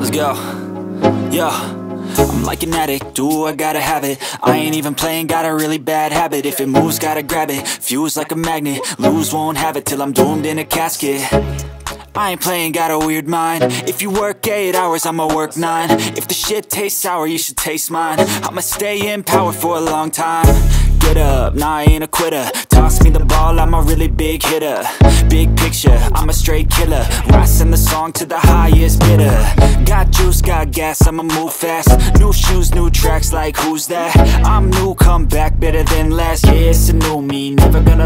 Let's go. Yo, I'm like an addict, do I gotta have it. I ain't even playing, got a really bad habit. If it moves, gotta grab it, fuse like a magnet. Lose, won't have it till I'm doomed in a casket. I ain't playing, got a weird mind. If you work 8 hours, I'ma work 9. If the shit tastes sour, you should taste mine. I'ma stay in power for a long time. Get up, nah, I ain't a quitter. Toss me the ball, I'm a really big hitter. Big picture, I'm a straight killer. I send the song to the highest bidder. Got juice, got gas, I'ma move fast. New shoes, new tracks, like who's that? I'm new, come back, better than last. Yeah, it's a new me, never gonna